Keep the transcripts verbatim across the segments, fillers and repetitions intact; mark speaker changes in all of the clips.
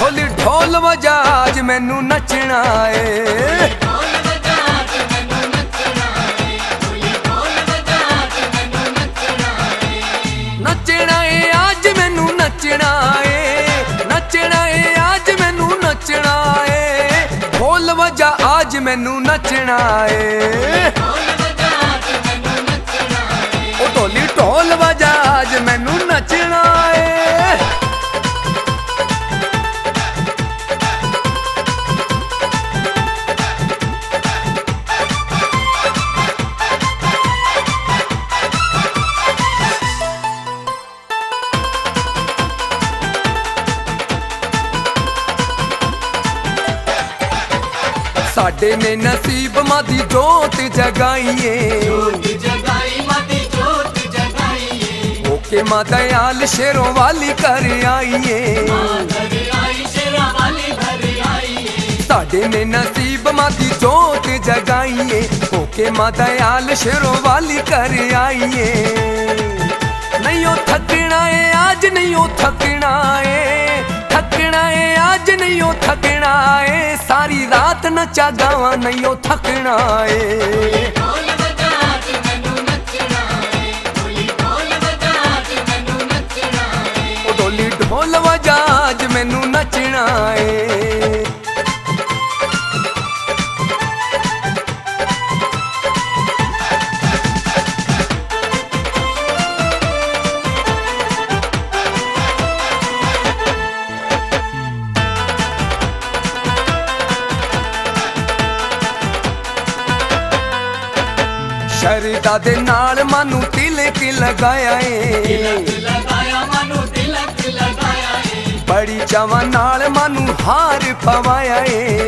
Speaker 1: ढोली ढोल वजा अज मैनू नचना है। नचना है अज मैनू नचना है, नचना है अज मैनू नचना है। ढोल वजा अज मैनू नचना है। ओ ढोली ढोल वजा अज मैनू नचना है। साडे ने नसीब मादी जोत जगाइए, ओके मां दयाल शेरों वाली कर आइए। साडे ने नसीब मादी जोत जगाइए, ओके मां दयाल शेरों वाली कर आइए। नहीं ओ थकना है आज, नहीं ओ थकना है, थकना है आज नहीं ओ थकना है। सारी रात नचा गावा नहीं ओ थकना है। ओ ढोली ढोल वजा अज मैनू नचना है। शरदा दे नाल मानू तिलक लगाया है, बड़ी चावा नाल मानू हार पवाया है।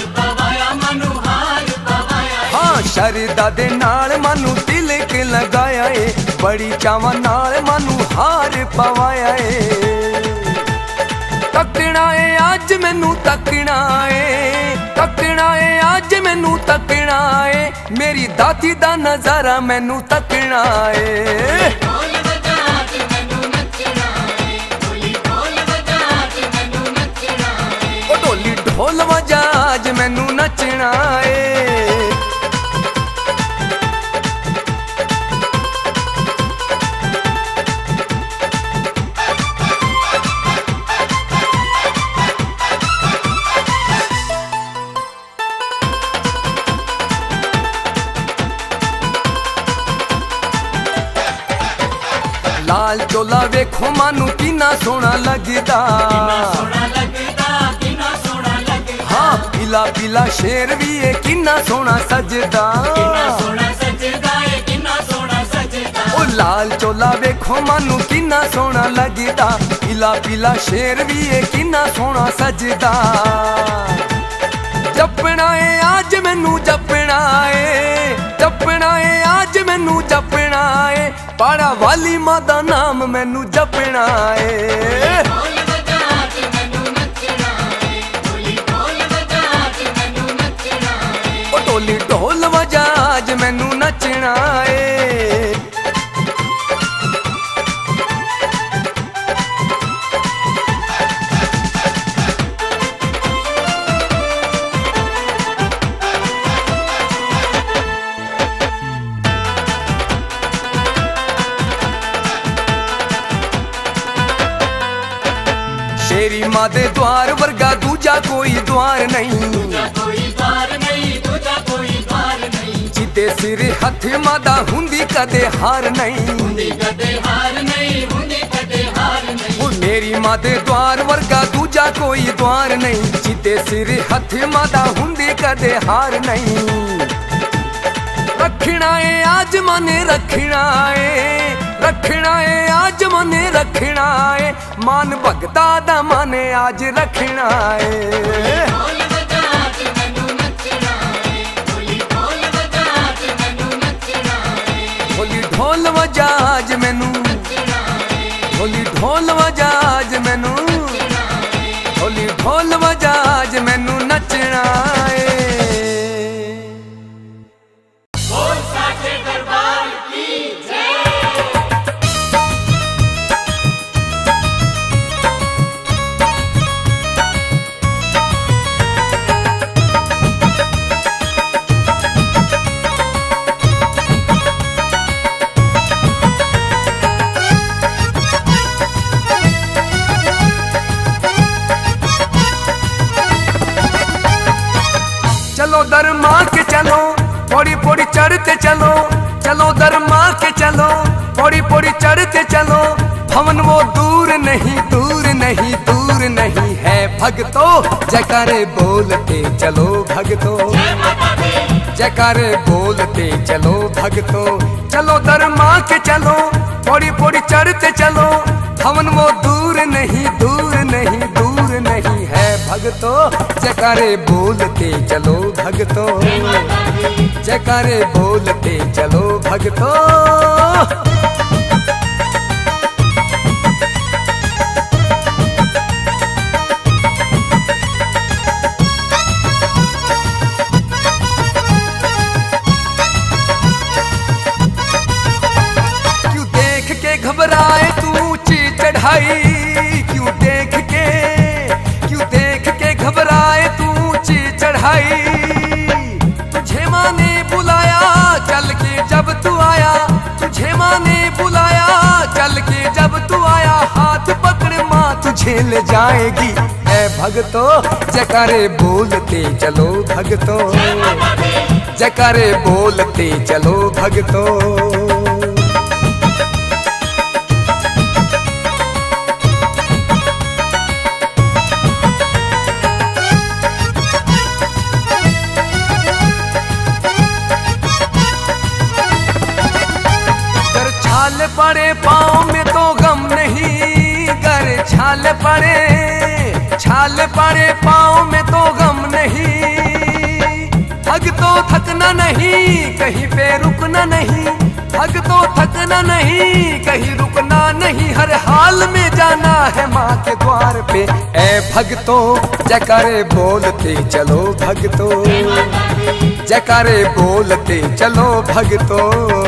Speaker 1: हाँ शरदा दे नाल मानू तिलक लगाया है, बड़ी चावा नाल मानू हार पवाया है। तकना है अज मैनू तकना है, तकना है अज मैनू तकना है। मेरी दाती दा नजारा मैनू तकना है। ओ ढोली ढोल वजा अज मैनू नचना है। लाल चोला वेखो मानू किन्ना सोना लगदा, हाँ पीला पीला शेर भी है किन्ना सोना सजदा। ओ लाल चोला वेखो मानू किन्ना सोना लगदा, पीला पीला शेर भी है किन्ना सोना सजदा। जपना है आज मैनू जपना है, जपना है आज मैनू जपना है। पाड़ा वाली मां दा नाम मैनू जपना है। ओ ढोली ढोल वजा अज मैनू नचना है। शेरी मां दे द्वार वर्गा दूजा कोई द्वार नहीं, जिदे सिर हथ मां दा हुंदी कदे हार नहीं। ओ मेरी मां दे द्वार वर्गा दूजा कोई द्वार नहीं, जिदे सिर हथ मां दा हुंदी कदे हार नहीं। रखना है आज मने रखना है, रखना है आज मने रखना है। मान भगता दा मने आज रखना है। ढोली ढोल वजा अज मैनू, ढोली ढोल वजा अज मैनू, ढोली ढोल वजा अज मैनू नचना है। चलो दरमा के चलो, पौड़ी पौड़ी चढ़ते चलो, चलो दरमा के चलो, पौड़ी पौड़ी चढ़ते चलो। भवन वो दूर नहीं, दूर नहीं, दूर नहीं है भगतो, जयकारे बोलते चलो भगतो, जयकारे बोलते चलो भगतो। चलो दरमा के चलो, पौड़ी पौड़ी चढ़ते चलो। भवन वो दूर नहीं, दूर नहीं, दूर नहीं है भगतो, जयकारे बोलते चलो भगतो, जयकारे बोलते चलो भगतो। घबराए तू ऊंची चढ़ाई, क्यों देख के, क्यों देख के घबराए तू ऊंची चढ़ाई। तुझे माँ ने बुलाया चल के जब तू आया, तुझे माँ ने बुलाया चल के जब तू आया। हाथ पकड़ माँ तुझे ले जाएगी ऐ भगतो, जयकारे बोलते चलो भगतो, जयकारे बोलते चलो भगतो। छाल पड़े पाँव में तो गम नहीं, गर छाल पड़े, छाल पड़े पाँव में तो गम नहीं। भगतो थकना नहीं, कहीं पे रुकना नहीं, भगतो थकना नहीं, कहीं रुकना नहीं। हर हाल में जाना है माँ के द्वार पे ऐ भगतो, जयकारे बोलते चलो भगतो, जयकारे बोलते चलो भगतो।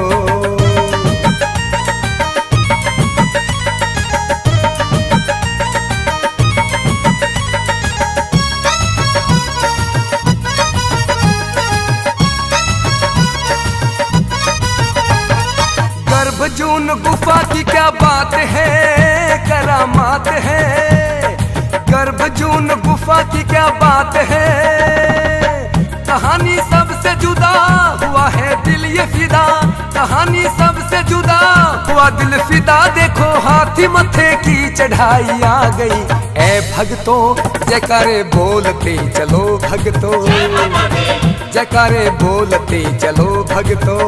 Speaker 1: गर्भजून गुफा की क्या बात है, करामात है। गर्भजून गुफा की क्या बात है, कहानी सबसे जुदा हुआ है दिल ये फिदा, कहानी सबसे जुदा हुआ दिल फिदा। देखो हाथी मथे की चढ़ाई आ गई ऐ भगतो, जयकारे बोलते चलो भगतो, जयकारे बोलते चलो भगतो।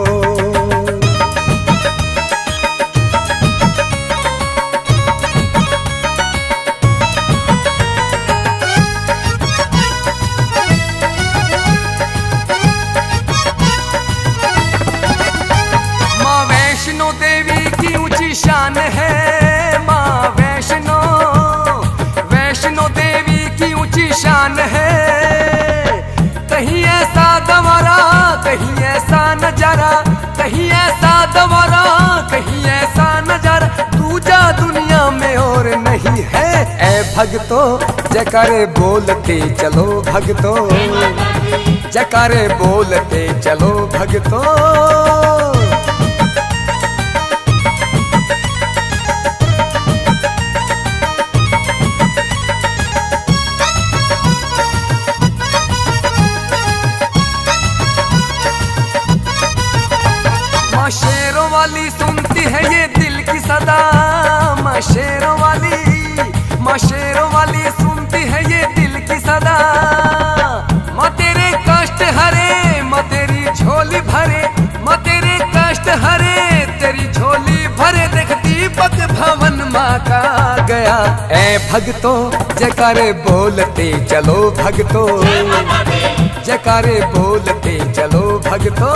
Speaker 1: शान है माँ वैष्णो, वैष्णो देवी की ऊंची शान है। कहीं ऐसा दवारा, कहीं ऐसा नजारा, कहीं ऐसा दवारा, कहीं ऐसा नजारा दूजा दुनिया में और नहीं है ऐ भगतो, जयकारे बोलते चलो भगतो, जयकारे बोलते चलो भगतो। शेरों वाली सुनती है ये दिल की सदा, माँ शेरों वाली, माँ शेरों वाली सुनती है ये दिल की सदा। माँ तेरे कष्ट हरे, माँ तेरी झोली भरे, माँ तेरे कष्ट हरे, तेरी झोली भरे। देख दीपक भवन माँ का गया ऐ भगतो, जयकारे बोलते चलो भगतो, जयकारे बोलते चलो भगतो।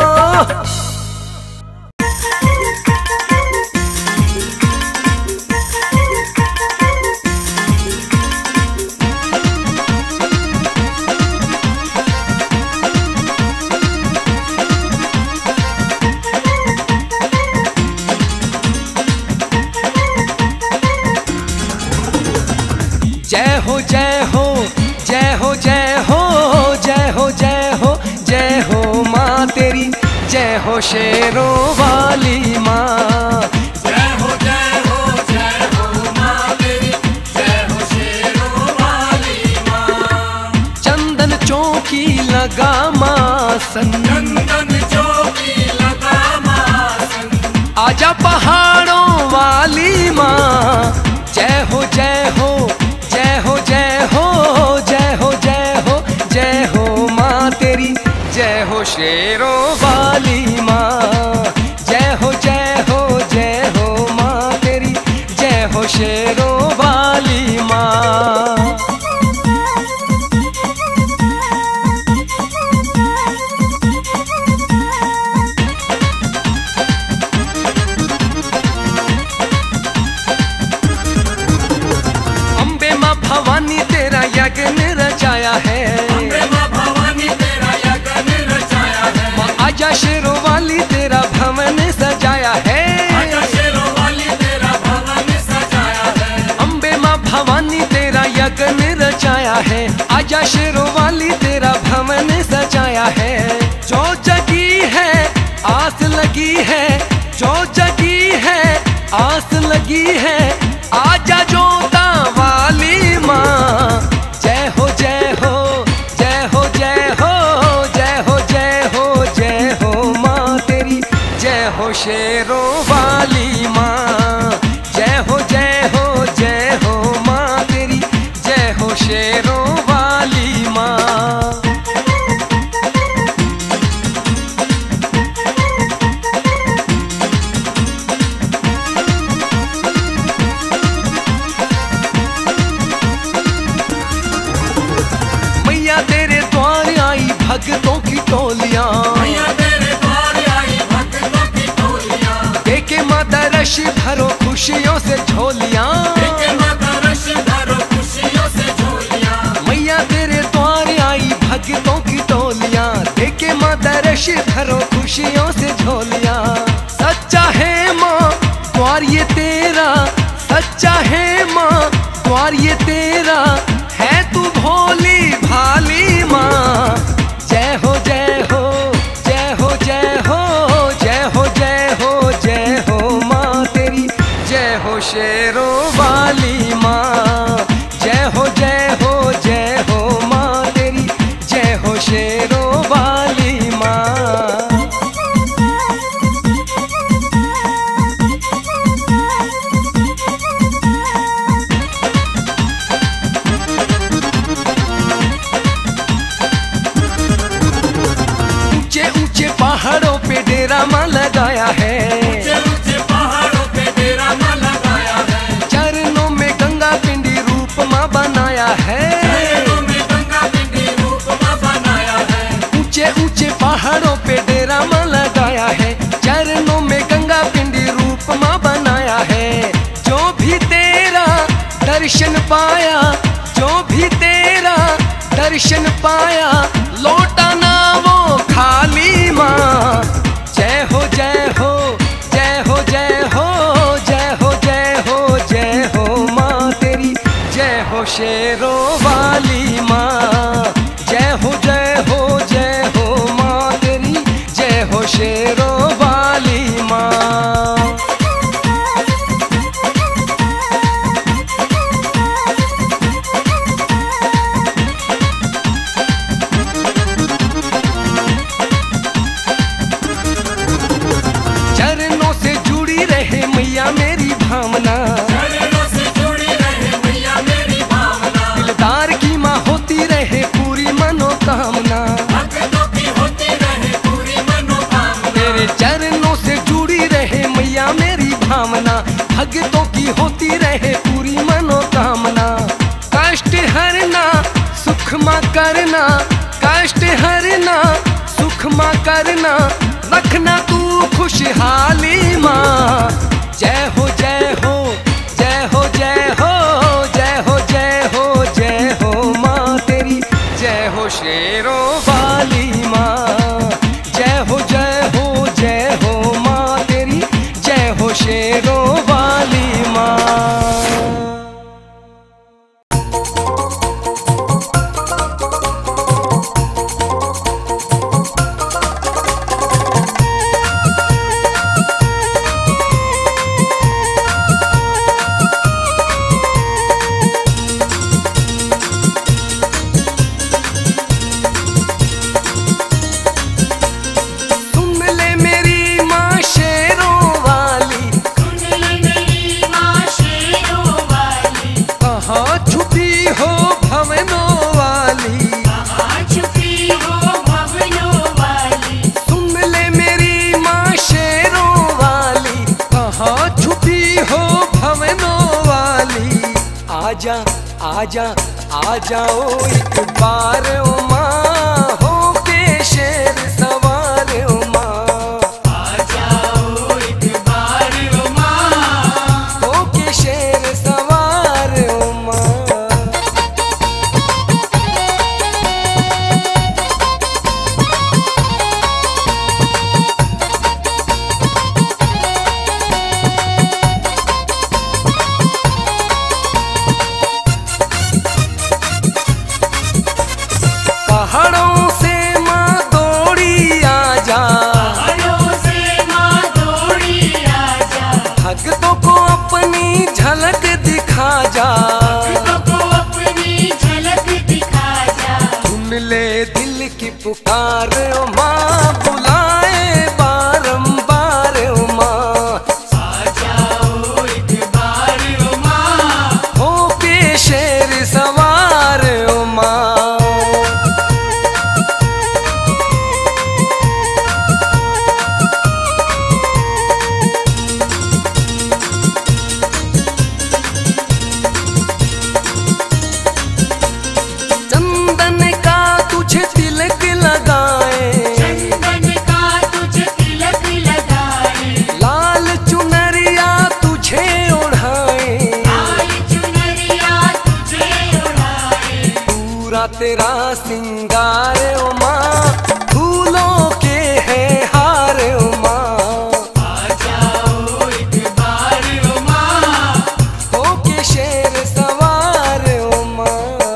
Speaker 2: जय हो जय हो जय हो जय हो जय हो जय हो जय हो माँ तेरी, जय हो शेरों वाली माँ।
Speaker 3: जय हो जय हो जय हो माँ तेरी, जय हो शेरों वाली माँ।
Speaker 2: चंदन चौकी लगा मासन,
Speaker 3: चंदन जोगी लगा मासन।
Speaker 2: आजा पहाड़ों वाली माँ, जय हो जय हो जय हो जय हो जय हो जय हो जय हो माँ तेरी, जय हो शेरों वाली माँ, जय हो जय हो जय हो माँ तेरी, जय हो शेरों वाली माँ। अम्बे माँ भवानी तेरा यज्ञ रचाया है,
Speaker 3: अम्बे माँ भवानी तेरा यज्ञ रचाया है।
Speaker 2: माँ आजा शेरों वाली तेरा भवन सजाया है,
Speaker 3: आजा शेरों वाली तेरा भवन सजाया है।
Speaker 2: अम्बे माँ भवानी तेरा यज्ञ रचाया है, आजा शेरों वाली तेरा भवन सजाया है। जो जगी है आस लगी है, जो जगी है आस लगी है, आजा जोता वाली माँ, जय हो जय हो जय हो जय हो जय हो जय हो जय हो माँ तेरी, जय हो शेरों वाली माँ, जय हो जय हो जय हो माँ तेरी, जय हो शेरों वाली माँ। मैया तेरे द्वार आई भक्तों की टोलियां,
Speaker 3: मैया तेरे द्वार आई भक्तों की टोलियां।
Speaker 2: देखे माता रश भरो खुशियों से झोलियां,
Speaker 3: देखे माता रश भरो खुशियों से झोलियां।
Speaker 2: मैया तेरे द्वार आई भक्तों की टोलियां, देखे माता रश भरो खुशियों से झोलियां। सच्चा है माँ द्वार ये तेरा, सच्चा है माँ द्वार ये तेरा, है तू भोली भाली माँ, जय हो जय हो जय हो जय हो जय हो जय हो जय हो माँ तेरी, जय हो शेरों वाली माँ, जय हो जय हो जय हो माँ तेरी, जय हो शेरों वाली माँ। ऊंचे ऊंचे पहाड़ों पे डेरा माँ लगाया है,
Speaker 3: ऊंचे ऊंचे पहाड़ों पे डेरा माँ लगाया है।
Speaker 2: चरणों में गंगा पिंडी रूप माँ बनाया है,
Speaker 3: चरणों में गंगा पिंडी रूप माँ बनाया है।
Speaker 2: ऊंचे ऊंचे पहाड़ों पे डेरा माँ लगाया है, चरणों में गंगा पिंडी रूप माँ बनाया है। जो भी तेरा दर्शन पाया, जो भी तेरा दर्शन पाया, लौटा ना वो खाली माँ, जय हो जय हो जय हो जय हो जय हो जय हो जय हो माँ तेरी, जय हो शेरों वाली माँ, जय हो जय हो जय हो माँ तेरी, जय हो शेरों वाली माँ। चरणों से जुड़ी रहे मैया मेरी भावना,
Speaker 3: चरणों से जुड़ी रहे मैया मेरी भावना।
Speaker 2: दिलदार की माँ होती रहे पूरी मनोकामना,
Speaker 3: भक्तों की होती रहे पूरी मनोकामना।
Speaker 2: तेरे चरणों से जुड़ी रहे मैया मेरी भावना, भक्तों की होती रहे पूरी मनोकामना। कष्ट हरना सुख माँ करना, कष्ट हरना सुख माँ करना, रखना तू खुशहाली माँ, जय हो जय हो जय हो जय हो जय हो जय हो जय हो माँ तेरी, जय हो शेरों वाली माँ, जय हो जय हो जय हो माँ तेरी, जय हो शेरों वाली माँ। आजा आजा आ जाओ एक बार ओ माँ, हो के शेर सवार ओ माँ।
Speaker 3: आ जाओ एक बार ओ माँ,
Speaker 2: हो के शेर सवार ओ माँ। पहाड़ों से माँ दौड़ी आजा,
Speaker 3: पहाड़ों से माँ दौड़ी आजा,
Speaker 2: भक्तों को अपनी झलक दिखा जा।
Speaker 3: भक्तों को अपनी झलक दिखा जा।
Speaker 2: सुन ले दिल की पुकार ओ माँ, बुलाए बारंबार ओ माँ।
Speaker 3: आ जाओ एक बार ओ माँ,
Speaker 2: हो के शेर सवार ओ माँ। चंदन का तुझे तिलक लगाए,
Speaker 3: चंदन का तुझे तिलक लगाए,
Speaker 2: लाल चुनरिया तुझे ओढ़ाए।
Speaker 3: लाल चुनरिया तुझे ओढ़ाए।
Speaker 2: पूरा तेरा सिंगार ओ माँ, फूलों के है हार ओ माँ।
Speaker 3: आ जाओ एक बार ओ माँ,
Speaker 2: हो के शेर सवार ओ माँ।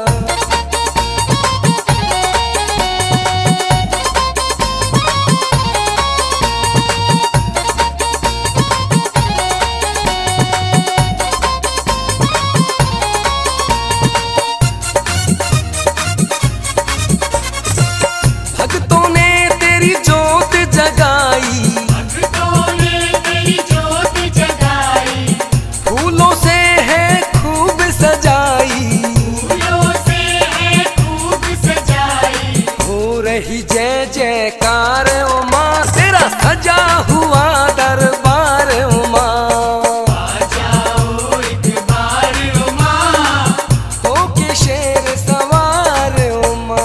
Speaker 2: भक्तों ने तेरी जोत जगाई,
Speaker 3: भक्तों ने तेरी जोत जगाई,
Speaker 2: फूलों से है खूब सजाई।
Speaker 3: फूलों से है खूब सजाई।
Speaker 2: हो रही जय जयकार ओ माँ, तेरा सजा हुआ दरबार ओ माँ।
Speaker 3: आ जाओ एक बार ओ माँ,
Speaker 2: हो के शेर सवार ओ माँ।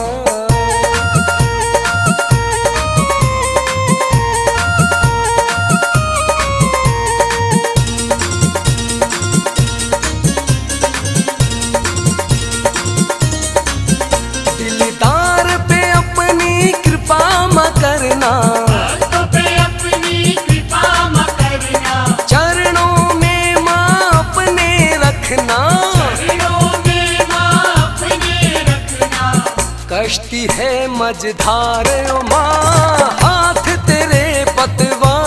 Speaker 2: दिलदार पे अपनी कृपा म करना,
Speaker 3: भक्तों पे अपनी कृपा मत करना।
Speaker 2: चरणों में माँ अपने रखना।
Speaker 3: चरणों में माँ अपने रखना।
Speaker 2: कश्ती है मझधार ओ माँ, हाथ तेरे पतवार